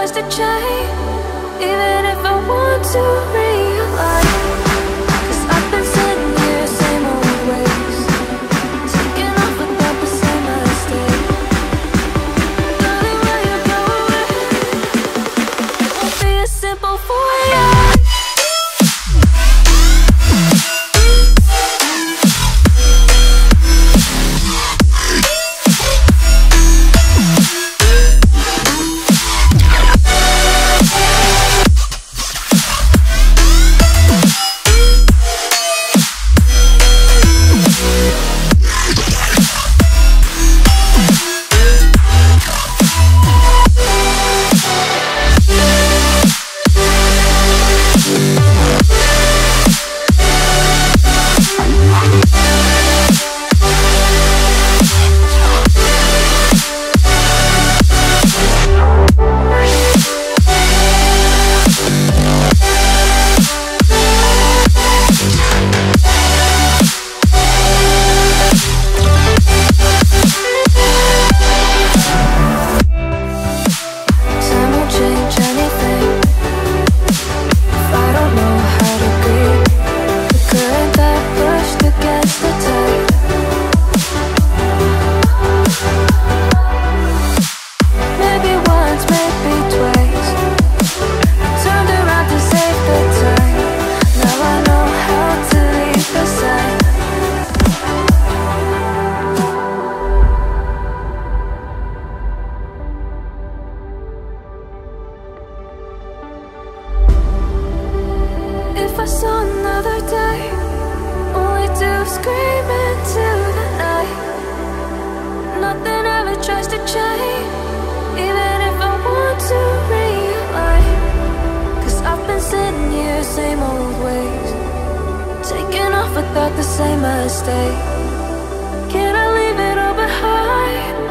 tries to change, even if I want to realize. 'Cause I've been sitting here, same old ways, taking off without the same mistake. Darling, will you go away? It won't be as simple for you. If I saw another day, only to scream into the night. Nothing ever tries to change, even if I want to realize. 'Cause I've been sitting here, same old ways, taking off without the same mistake. Can I leave it all behind?